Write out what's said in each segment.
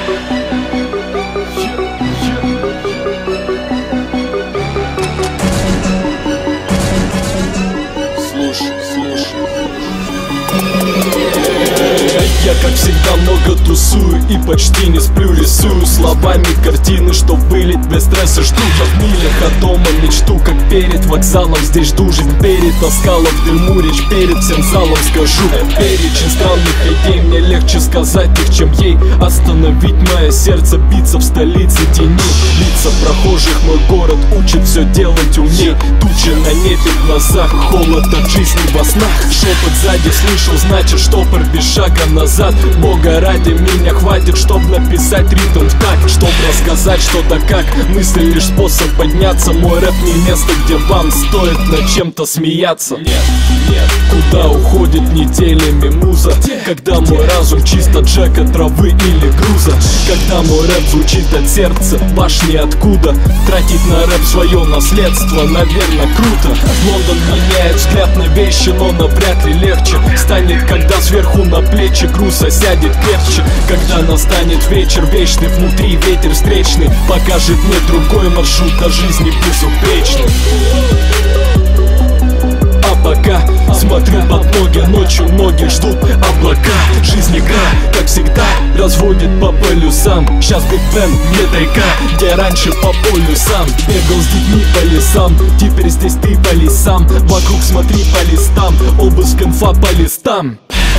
Я, как всегда, много тусую и почти не сплю. Рисую словами картины, что вылить без стресса. Жду я в милях от дома мечту, как перед вокзалом. Здесь жду, жизнь перетаскала в дыму, речь перед всем залом скажу. Перечень странных идей, мне легче сказать их, чем ей остановить мое сердце биться в столице теней. Лица прохожих мой город учит все делать умней. Тучи на небе в глазах, холод от жизни во снах. Шепот сзади слышал, значит штопор без шага назад. Бога ради, меня хватит, чтоб написать ритм в такт, чтоб рассказать что-то как. Мысли лишь способ подняться. Мой рэп не место, где вам стоит над чем-то смеяться. Нет, куда уходит неделями муза? Когда мой разум чист от Джека, травы или груза? Когда мой рэп звучит от сердца, башни откуда? Тратить на рэп свое наследство, наверное, круто. Лондон меняет взгляд на вещи, но навряд ли легче станет, когда сверху на плечи груз осядет крепче. Когда настанет вечер вечный, внутри ветер встречный покажет мне другой маршрут до жизни безупречный. А пока смотрю под ноги, ночью многие ждут облака. Жизнь игра, как всегда, разводит по полюсам. Сейчас Биг Бен, не тайга, где раньше по полюсам. Бегал с детьми по лесам, теперь здесь ты по лесам. Вокруг смотри по листам, обыск инфа по листам.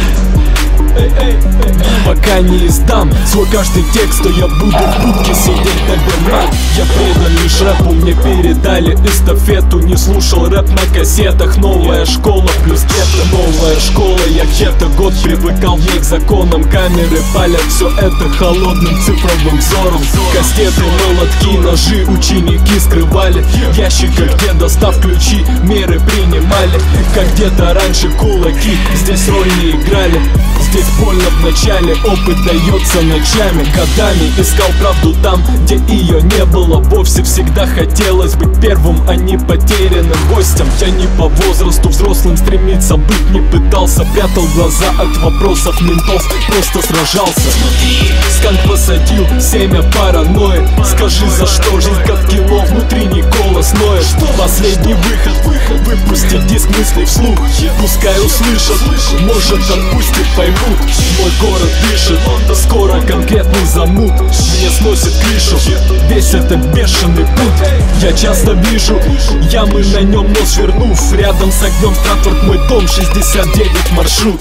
Пока не издам свой каждый текст, то я буду в будке сидеть до берна. Я предан лишь рэпу, мне передали эстафету. Не слушал рэп на кассетах, новая школа плюс гетто. Новая школа, я где-то год привыкал в ней к законам. Камеры палят все это холодным цифровым взором. Кастеты, молотки, ножи ученики скрывали в ящиках, где, достав ключи, меры принимали. Как где-то раньше кулаки здесь роль не играли. Здесь больно в начале, опыт дается ночами. Годами искал правду там, где ее не было вовсе. Всегда хотелось быть первым, а не потерянным гостем. Я не по возрасту взрослым стремиться быть не пытался. Прятал глаза от вопросов ментов, просто сражался. Сканк посадил семя паранойи. Скажи, за что жизнь как кино, внутренний голос ноет. Последний выход, выпустить диск мыслей вслух. Пускай услышат, может отпустит, поймут. Мой город дышит, скоро конкретный замут. Мне сносит крышу весь этот бешеный путь. Я часто вижу ямы на нем, но свернув рядом с огнем Стратфорд мой дом, 69 маршрут.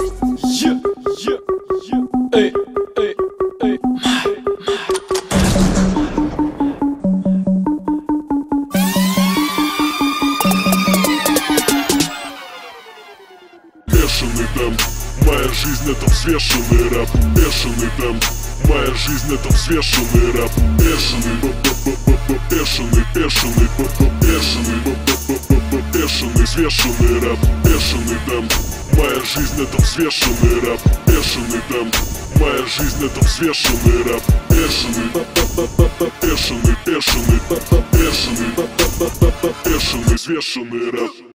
Бешеный темп, моя жизнь это взвешенный рэп. Бешеный темп, моя жизнь это взвешенный рэп. Бешеный, бешеный, бешеный, бешеный, бешеный, взвешенный рэп. Бешеный темп, моя жизнь это взвешенный рэп. Бешеный темп, моя жизнь это взвешенный рэп. Бешеный, бешеный, бешеный, бешеный, бешеный, взвешенный рэп.